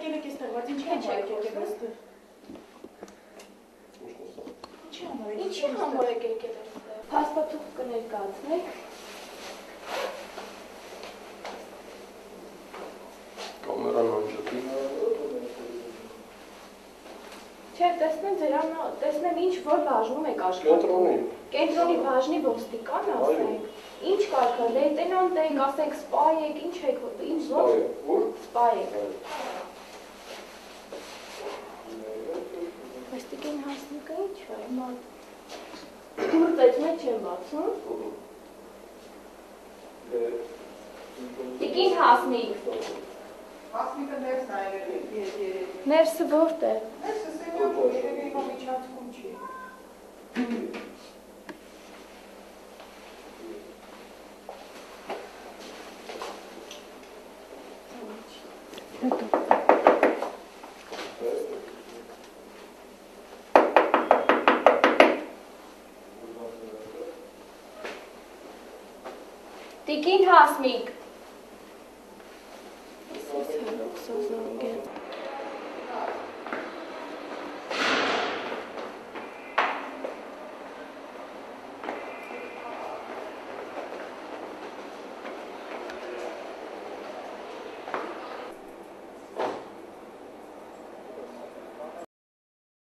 եկեք էստեղ, բայց ինչի համար եկեք էստեղ։ Ինչի համար եկեք էստեղ։ Փաստաթուղթ կներկայացնեք։ Կամերան անջատի։ Չէ, տեսնեմ ինչ որ բաժնում եք աշխատում։ Կենտրոնի բաժնի ոստիկան ասեք։ Ինչ կարգա, լեյտենանտ եք, ասեք սպա եք, ինչ եք, ինչ ոնց։ Սպա եք։ Բայց տիկին Հասմիկը ինչ է, դուրս մեջ չեմ բացում։ Տիկին Հասմիկ։ Հասմիկը ներս նայրել է։ Ներսը որտե՞ղ։ Ներսը սենյակում, երևի հիմա միջանցքում չի։ Տիկին Հասմիկ։